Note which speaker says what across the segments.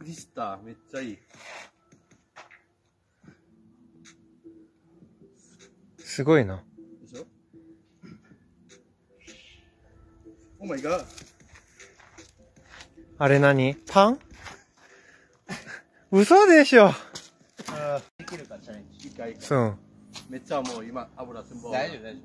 Speaker 1: リスターめっちゃいい。
Speaker 2: すごいな。
Speaker 1: でしょ？オーマイガー。
Speaker 2: あれ何？パン？嘘でしょ。
Speaker 1: できるかチャレンジ。一回。
Speaker 2: そう。
Speaker 1: めっちゃもう今油全部。
Speaker 3: 大丈夫大丈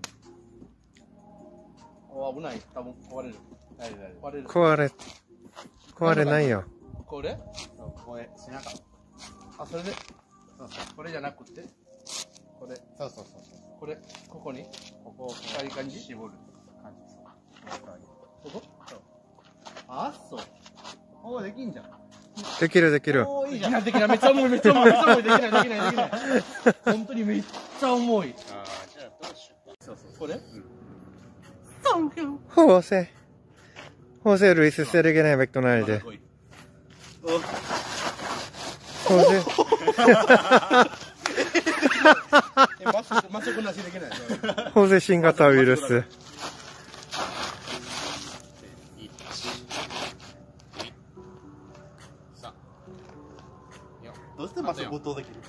Speaker 1: 夫。危ない。多分壊れる。
Speaker 3: 夫大丈夫大丈夫。
Speaker 1: 壊れる。
Speaker 2: 壊れないよ。
Speaker 1: これ？
Speaker 3: ここへ背中。
Speaker 1: あ、それで。
Speaker 3: そうそう
Speaker 1: これじゃなくて。これ。
Speaker 3: そうそう。
Speaker 1: これ。ここに。
Speaker 3: ここを
Speaker 1: ああいう感じ？
Speaker 3: 絞る感じ。
Speaker 1: ここ？あ、そう。おー、できんじゃん。
Speaker 2: できるできる。
Speaker 1: おー、いいじゃん。できない。めっちゃ重い。めっちゃ重い。めっちゃ重い。できない。できない。できない。本当にめっちゃ重い。
Speaker 3: ああ、じゃあどうしようか。
Speaker 1: そうそう。これ？
Speaker 2: José Luis Sergio McDonald. José.
Speaker 1: マスクなしできない。
Speaker 2: José 新型ウイルス。
Speaker 1: どうしてマスク没頭できる？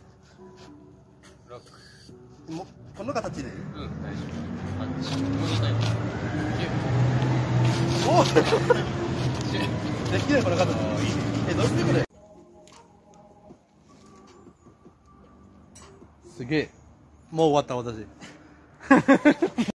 Speaker 1: もうこの形でいい？
Speaker 3: うん、大丈夫。もういいかよ。
Speaker 1: おお。できないこの形。どうしてこれ？すげえ。もう終わった私。